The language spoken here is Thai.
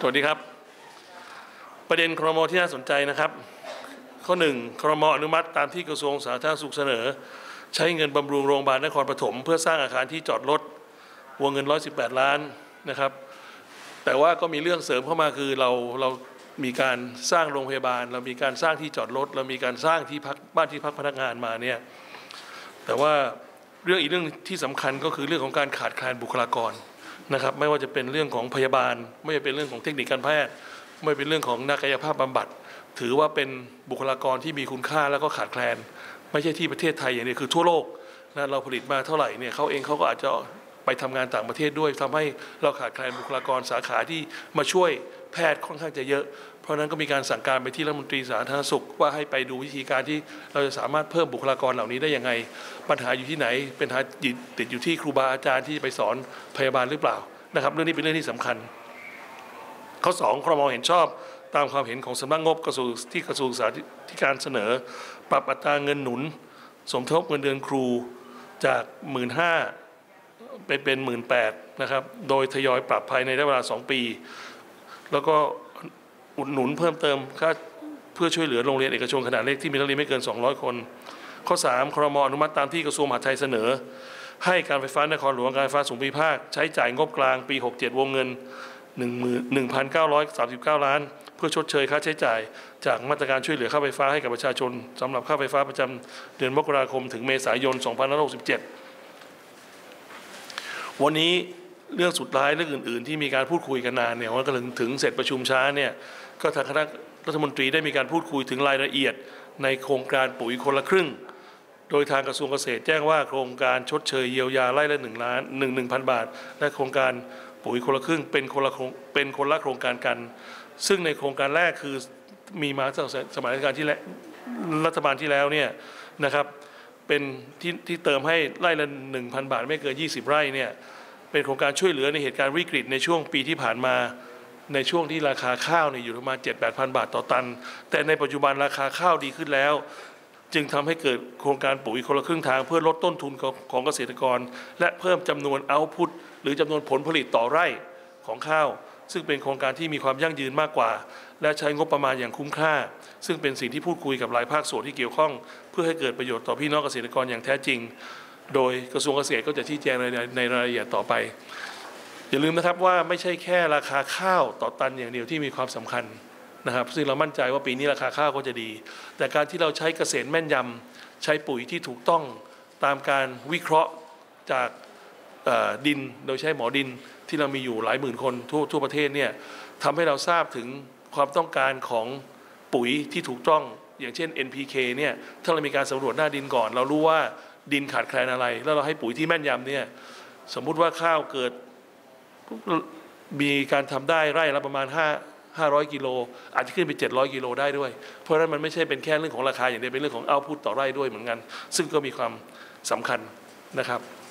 สวัสดีครับประเด็นครม.ที่น่าสนใจนะครับข้อ1ครม.อนุมัติตามที่กระทรวงสาธารณสุขเสนอใช้เงินบำรุงโรงพยาบาลนครปฐมเพื่อสร้างอาคารที่จอดรถวงเงิน118 ล้านนะครับแต่ว่าก็มีเรื่องเสริมเข้ามาคือเรามีการสร้างโรงพยาบาลเรามีการสร้างที่จอดรถเรามีการสร้างที่พักบ้านที่พักพนักงานมาเนี่ยแต่ว่าอีกเรื่องที่สำคัญก็คือเรื่องของการขาดแคลนบุคลากรนะครับไม่ว่าจะเป็นเรื่องของพยาบาลไม่ว่าเป็นเรื่องของเทคนิคการแพทย์ไม่เป็นเรื่องของนักกายภาพบำบัดถือว่าเป็นบุคลากรที่มีคุณค่าแล้วก็ขาดแคลนไม่ใช่ที่ประเทศไทยอย่างนี้คือทั่วโลกนะเราผลิตมาเท่าไหร่เนี่ยเขาก็อาจจะไปทำงานต่างประเทศด้วยทำให้เราขาดแคลนบุคลากรสาขาที่มาช่วยแพทย์ค่อนข้างจะเยอะเพราะนั้นก็มีการสั่งการไปที่รัฐมนตรีสาธารณสุขว่าให้ไปดูวิธีการที่เราจะสามารถเพิ่มบุคลากรเหล่านี้ได้ยังไงปัญหาอยู่ที่ไหนเป็นปัญหาติดอยู่ที่ครูบาอาจารย์ที่ไปสอนพยาบาลหรือเปล่านะครับเรื่องนี้เป็นเรื่องที่สำคัญข้อ2ครม.เห็นชอบตามความเห็นของสำนักงบกระทรวงศึกษาธิการเสนอปรับอัตราเงินหนุนสมทบเงินเดือนครูจาก 15,000 ไปเป็น 18,000 นะครับโดยทยอยปรับภายในระยะเวลา2 ปีแล้วก็อุดหนุนเพิ่มเติมค่าเพื่อช่วยเหลือโรงเรียนเอกชนขนาดเล็กที่มีนักเรียนไม่เกิน200 คนข้อ3ครม.อนุมัติตามที่กระทรวงมหาดไทยเสนอให้การไฟฟ้านครหลวงการไฟฟ้าส่วนภูมิภาคใช้จ่ายงบกลางปี67วงเงิน 11,939 ล้านเพื่อชดเชยค่าใช้จ่ายจากมาตรการช่วยเหลือค่าไฟฟ้าให้กับประชาชนสำหรับค่าไฟฟ้าประจำเดือนมกราคมถึงเมษายน 2567 วันนี้เรื่องสุดท้ายเรื่องอื่นๆที่มีการพูดคุยกันนานเนี่ยวันก็ถึงเสร็จประชุมช้าเนี่ยก็ทางคณะรัฐมนตรีได้มีการพูดคุยถึงรายละเอียดในโครงการปุ๋ยคนละครึ่งโดยทางกระทรวงเกษตรแจ้งว่าโครงการชดเชยเยียวยาไร่ละ1,000 บาทและโครงการปุ๋ยคนละครึ่งเป็นคนละโครงการกันซึ่งในโครงการแรกคือมีมาตั้งแต่สมัยรัฐบาลที่แล้วเนี่ยนะครับเป็นที่เติมให้ไร่ละ 1,000 บาทไม่เกิน20 ไร่เนี่ยเป็นโครงการช่วยเหลือในเหตุการณ์วิกฤตในช่วงปีที่ผ่านมาในช่วงที่ราคาข้าวเนี่ยอยู่ประมาณ 7-8,000 บาทต่อตันแต่ในปัจจุบันราคาข้าวดีขึ้นแล้วจึงทำให้เกิดโครงการปุ๋ยคนละครึ่งทางเพื่อลดต้นทุนของเกษตรกรและเพิ่มจำนวนเอาท์พุตหรือจำนวนผลผลิตต่อไร่ของข้าวซึ่งเป็นโครงการที่มีความยั่งยืนมากกว่าและใช้งบประมาณอย่างคุ้มค่าซึ่งเป็นสิ่งที่พูดคุยกับหลายภาคส่วนที่เกี่ยวข้องเพื่อให้เกิดประโยชน์ต่อพี่น้องเกษตรกรอย่างแท้จริงโดยกระทรวงเกษตรก็จะชี้แจงในรายละเอียดต่อไปอย่าลืมนะครับว่าไม่ใช่แค่ราคาข้าวต่อตันอย่างเดียวที่มีความสำคัญนะครับซึ่งเรามั่นใจว่าปีนี้ราคาข้าวก็จะดีแต่การที่เราใช้เกษตรแม่นยำใช้ปุ๋ยที่ถูกต้องตามการวิเคราะห์จากดินโดยใช้หมอดินที่เรามีอยู่หลายหมื่นคนทั่วประเทศเนี่ยทำให้เราทราบถึงความต้องการของปุ๋ยที่ถูกต้องอย่างเช่น NPK เนี่ยถ้าเรามีการสำรวจหน้าดินก่อนเรารู้ว่าดินขาดแคลนอะไรแล้วเราให้ปุ๋ยที่แม่นยำเนี่ยสมมุติว่าข้าวเกิดมีการทำได้ไร่ละประมาณ500 กิโลอาจจะขึ้นไป700 กิโลได้ด้วยเพราะฉะนั้นมันไม่ใช่เป็นแค่เรื่องของราคาอย่างเดียวเป็นเรื่องของเอาท์พุตต่อไร่ด้วยเหมือนกันซึ่งก็มีความสำคัญนะครับ